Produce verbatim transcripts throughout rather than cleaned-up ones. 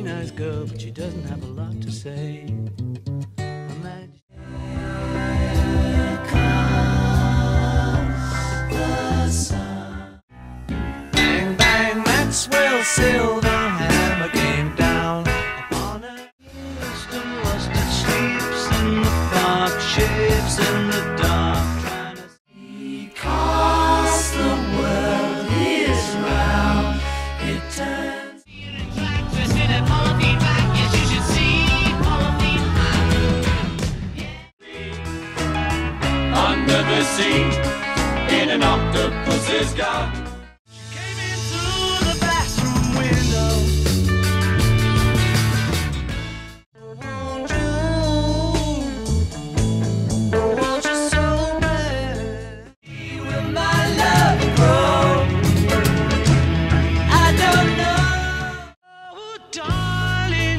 nice girl, but she doesn't have a lot to say. Imagine here comes the sun. Bang, bang, Maxwell silver hammer came down upon a wisdom rusted sleeps in the park, shapes in the dark, trying to see. Because the world is round, it turns. Twisted at Polythene Pam, yes, you should see Polythene Pam. Under the sea, in an octopus's garden. Came in through the bathroom window. Won't you, won't you so bad? Will my love grow? I don't know. Oh, darling,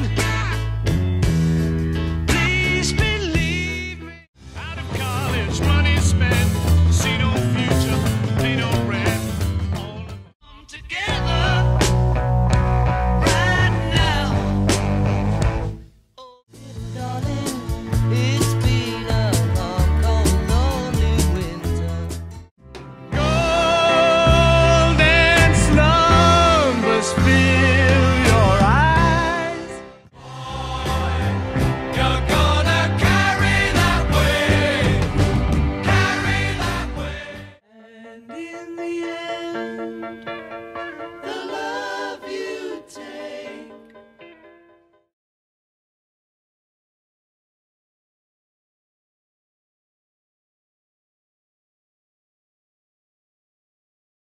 please believe me. Out of college, money spent, see no future, pay no rent. All of them come together right now. Oh, darling, it's been a long, cold, lonely winter. Golden slumbers fill your eyes. You're gonna carry that way, carry that way. And in the